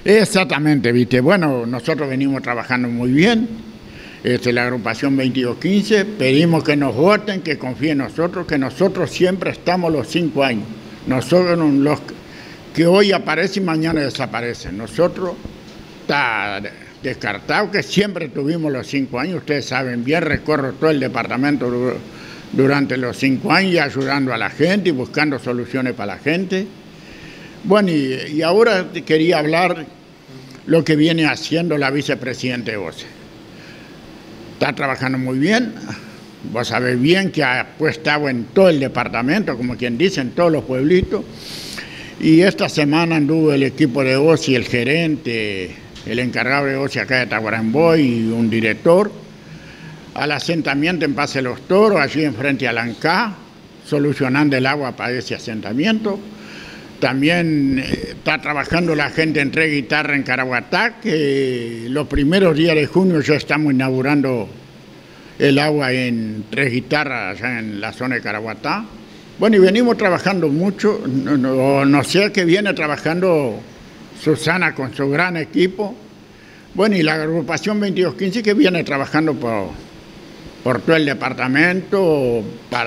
Exactamente, viste. Bueno, nosotros venimos trabajando muy bien. La agrupación 2215, pedimos que nos voten, que confíen en nosotros, que nosotros siempre estamos los 5 años. Nosotros los que hoy aparecen y mañana desaparecen. Nosotros está descartado que siempre tuvimos los 5 años. Ustedes saben bien, recorro todo el departamento durante los 5 años ayudando a la gente y buscando soluciones para la gente. Bueno, y ahora quería hablar lo que viene haciendo la vicepresidenta de OCE. Está trabajando muy bien. Vos sabés bien que ha estado en todo el departamento, como quien dice, en todos los pueblitos. Y esta semana anduvo el equipo de OCE y el gerente, el encargado de OCE acá de Tacuarembó y un director, al asentamiento en Pase los Toros, allí enfrente a Lancá, solucionando el agua para ese asentamiento. También está trabajando la gente en Tres Guitarras en Caraguatá, que los primeros días de junio ya estamos inaugurando el agua en Tres Guitarras, allá en la zona de Caraguatá. Bueno, y venimos trabajando mucho, no sé qué viene trabajando Susana con su gran equipo. Bueno, y la agrupación 2215 que viene trabajando por todo el departamento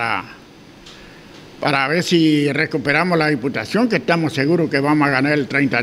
para ver si recuperamos la diputación, que estamos seguros que vamos a ganar el 30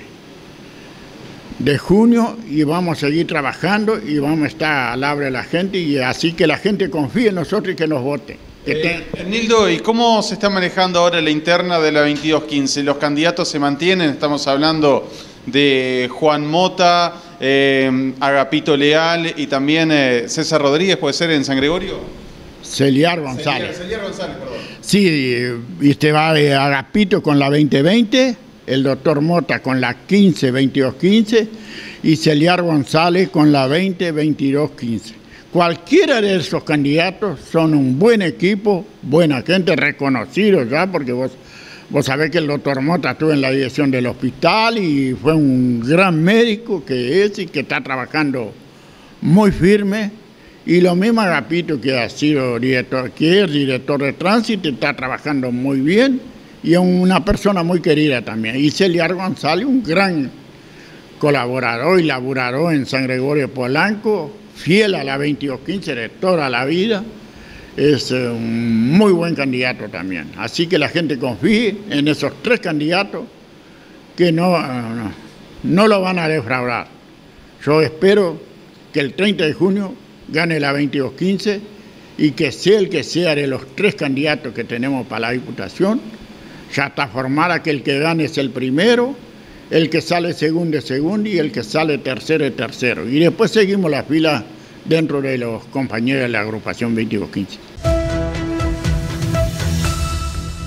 de junio y vamos a seguir trabajando y vamos a estar al habla de la gente y así que la gente confíe en nosotros y que nos vote. Nildo, ¿y cómo se está manejando ahora la interna de la 2215? ¿Los candidatos se mantienen? Estamos hablando de Juan Mota, Agapito Leal y también César Rodríguez, ¿puede ser en San Gregorio? Celiar González. Celiar González, perdón. Sí, viste, va de Agapito con la 2020, el doctor Mota con la 15-2215 y Celiar González con la 20-2215. Cualquiera de esos candidatos son un buen equipo, buena gente, reconocidos ya, porque vos sabés que el doctor Mota estuvo en la dirección del hospital y fue un gran médico que es y que está trabajando muy firme. Y lo mismo Agapito, que ha sido director, que es director de tránsito, está trabajando muy bien y es una persona muy querida también. Y Celiar González, un gran colaborador y laborador en San Gregorio Polanco, fiel a la 2215 de toda la vida, es un muy buen candidato también. Así que la gente confíe en esos 3 candidatos que no lo van a defraudar. Yo espero que el 30 de junio gane la 2215 y que sea el que sea de los 3 candidatos que tenemos para la diputación, ya está formada que el que gane es el primero, el que sale segundo es segundo y el que sale tercero es tercero. Y después seguimos la fila dentro de los compañeros de la agrupación 2215.